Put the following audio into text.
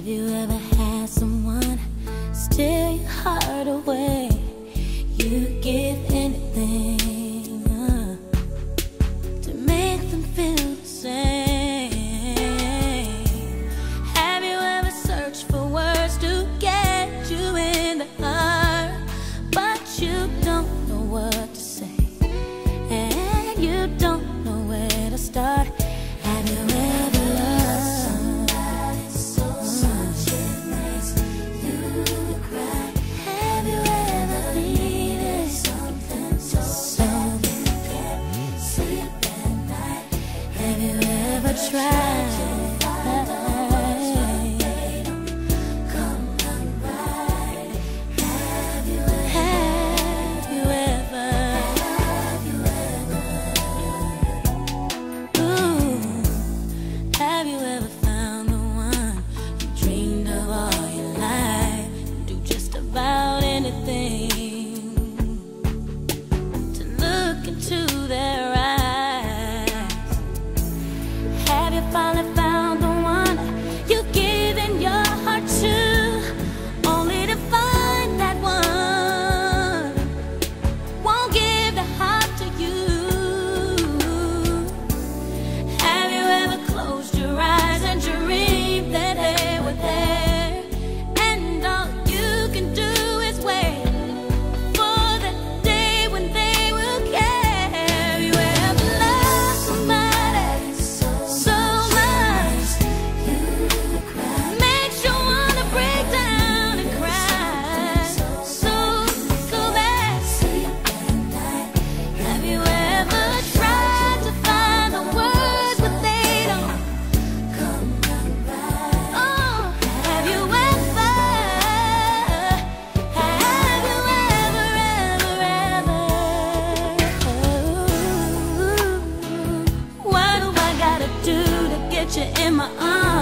Have you ever had someone steal your heart away? You give anything to make them feel the same. Have you ever searched for words to get you in the heart, but you don't know what to say, and you don't know where to start? Have you ever loved somebody so much it makes you cry? Have you ever needed something so you can't sleep at night? Have you ever tried? Finally found the one you've given your heart to, only to find that one won't give the heart to you. Have you ever closed your eyes and dreamed that they were there, and all you can do is wait for the day when they will care? Have you ever loved somebody so you in my arms?